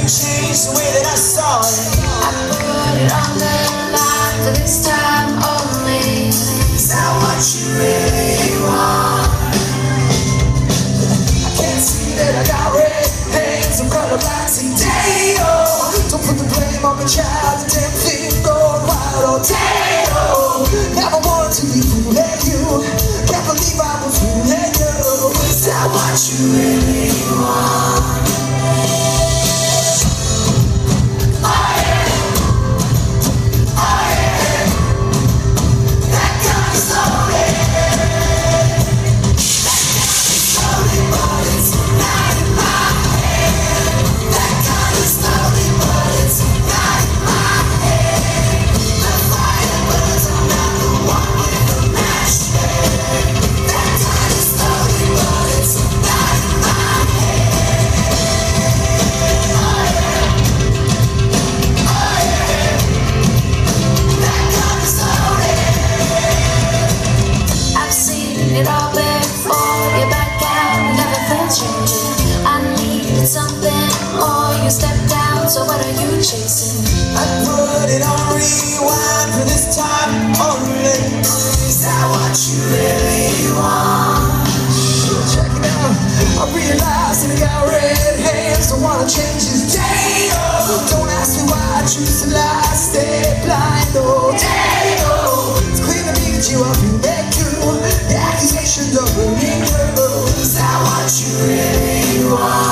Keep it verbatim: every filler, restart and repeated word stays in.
changed the way that I saw it. I put it on the line for this time only. Is that what you really want? I can't see that I got red hands, I'm colorblind today. Oh, don't put the blame on the child, the damn thing going wild all day. Oh, never wanted to be fooling you, can't believe I was fooling you. Is that what you really want? It all before you back out, never felt changing. I needed something more, you stepped out, so what are you chasing? I put it on rewind for this time only. Is that what you really want? Check it out, I realized that I got red hands, don't wanna change this day. Oh, don't ask me why I choose to lie, stay blind all day. Oh, it's clear to me that you are feeling too. The accusations of believing. Is that what you really want?